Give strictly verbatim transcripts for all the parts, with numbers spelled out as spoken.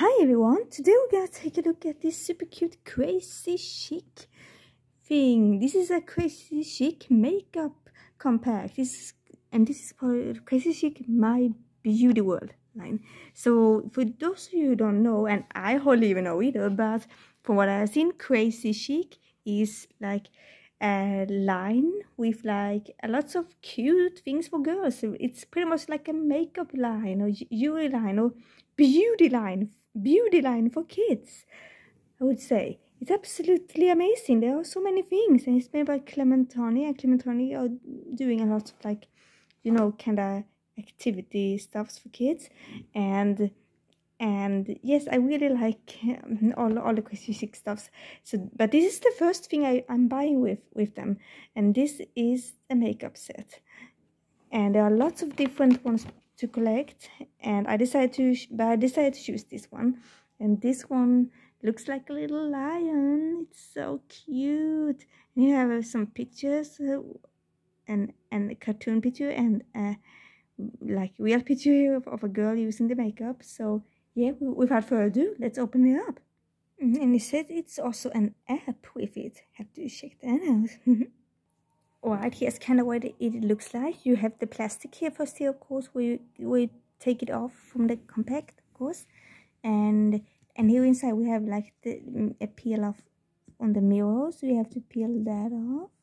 Hi everyone, today we're gonna take a look at this super cute Crazy Chic thing. This is a Crazy Chic makeup compact. This is, and this is called Crazy Chic My Beauty World line. So for those of you who don't know, and I hardly even know either, but from what I've seen, Crazy Chic is like a line with like a lots of cute things for girls. So it's pretty much like a makeup line or jewelry line or beauty line beauty line for kids, I would say. It's absolutely amazing. There are so many things, and it's made by Clementani, and Clementani are doing a lot of like, you know, kind of activity stuffs for kids, and and yes, I really like um, all all the Crazy Chic stuffs. So, but this is the first thing I I'm buying with with them, and this is a makeup set, and there are lots of different ones to collect, and I decided to but I decided to choose this one. And this one looks like a little lion. It's so cute. And you have uh, some pictures, uh, and and a cartoon picture, and uh, like real picture here of, of a girl using the makeup. So yeah, without further ado, let's open it up. And it said it's also an app with it. Have to check that out. Alright, here's kind of what it looks like. You have the plastic here first here, of course, where you, where you take it off from the compact, of course. And and here inside we have like the a peel off on the mirror, so you have to peel that off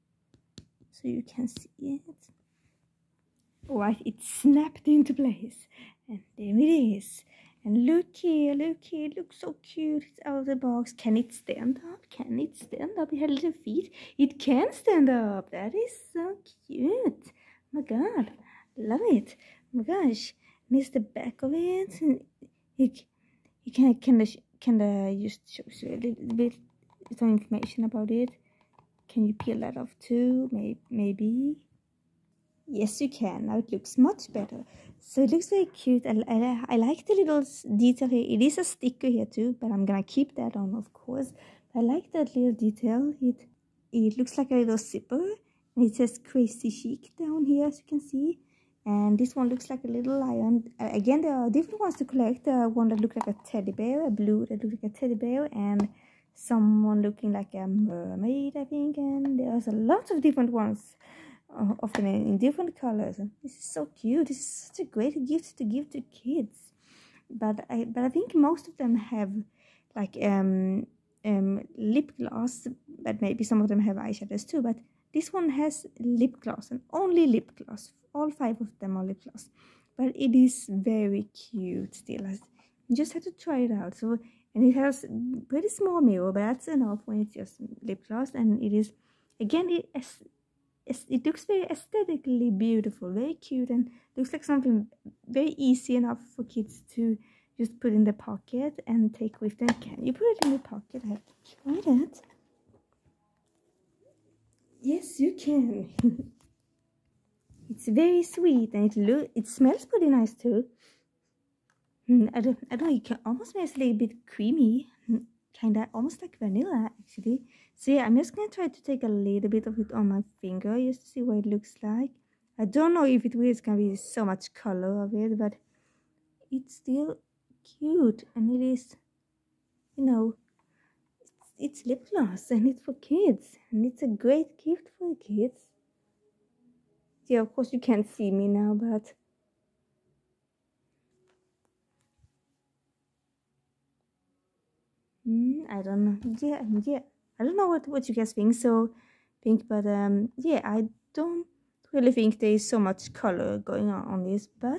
so you can see it. Alright, it's snapped into place. And there it is. And look here, look here, it looks so cute. It's out of the box. Can it stand up? Can it stand up? It has little feet. It can stand up. That is so cute. Oh my god, love it. Oh my gosh. And it's the back of it. And it, it can can the can the just show you a little bit some information about it. Can you peel that off too? Maybe maybe. Yes, you can. Now it looks much better. So it looks very cute. I, I, I like the little detail here. It is a sticker here too, but I'm gonna keep that on, of course. I like that little detail. It it looks like a little zipper, and it says Crazy Chic down here, as you can see. And this one looks like a little lion. Uh, again, there are different ones to collect. There are one that looks like a teddy bear, a blue that looks like a teddy bear, and someone looking like a mermaid, I think. And there's a lot of different ones of them in different colors. This is so cute. This is such a great gift to give to kids. But I but I think most of them have like um um lip gloss, but maybe some of them have eyeshadows too. But this one has lip gloss, and only lip gloss. All five of them are lip gloss. But it is very cute still. You just have to try it out. So and it has pretty small mirror, but that's enough when it's just lip gloss. And it is again it is it looks very aesthetically beautiful, very cute, and looks like something very easy enough for kids to just put in the pocket and take with them. Can you put it in the pocket? I have to try that. Yes, you can. It's very sweet, and it look it smells pretty nice too. I don't I don't know. It can almost smells a little bit creamy. Kinda almost like vanilla, actually. So yeah, I'm just gonna try to take a little bit of it on my finger just to see what it looks like. I don't know if it really is gonna be so much color of it, but it's still cute, and it is, you know, it's, it's lip gloss, and it's for kids, and it's a great gift for kids. Yeah, of course you can't see me now, but Mm, I don't know. Yeah, yeah. I don't know what what you guys think. So think, but um, yeah, I don't really think there is so much color going on on this, but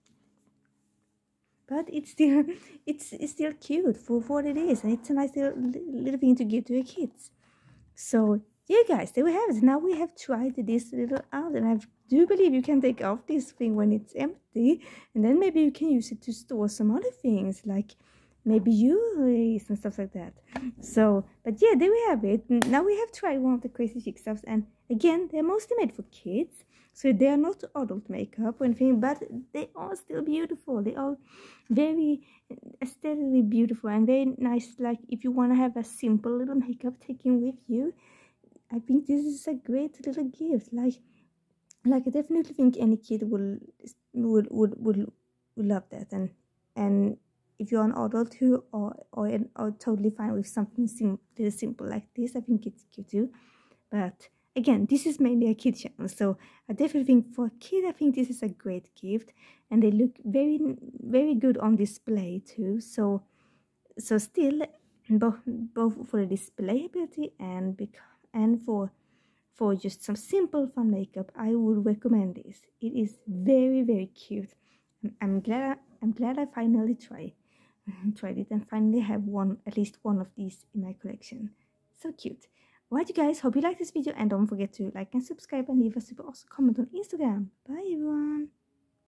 but it's still it's it's still cute for, for what it is, and it's a nice little little thing to give to your kids. So yeah, guys, there we have it. Now we have tried this little out, and I do believe you can take off this thing when it's empty, and then maybe you can use it to store some other things like maybe jewelries and stuff like that. So, but yeah, there we have it. Now we have tried one of the Crazy Chic stuffs, and again, they're mostly made for kids, so they are not adult makeup or anything, but they are still beautiful. They are very aesthetically beautiful and very nice. Like if you want to have a simple little makeup taken with you, I think this is a great little gift. Like, like I definitely think any kid will would would would, would love that, and and if you're an adult too, or or, or totally fine with something sim really simple like this, I think it's cute too. But again, this is mainly a kid channel, so I definitely think for a kid, I think this is a great gift, and they look very very good on display too. So so still, both both for the display ability and bec and for for just some simple fun makeup, I would recommend this. It is very very cute. I'm, I'm glad I'm glad I finally tried tried it and finally have one at least one of these in my collection. So cute. Alright you guys, hope you like this video, and don't forget to like and subscribe and leave a super awesome comment on Instagram. Bye everyone.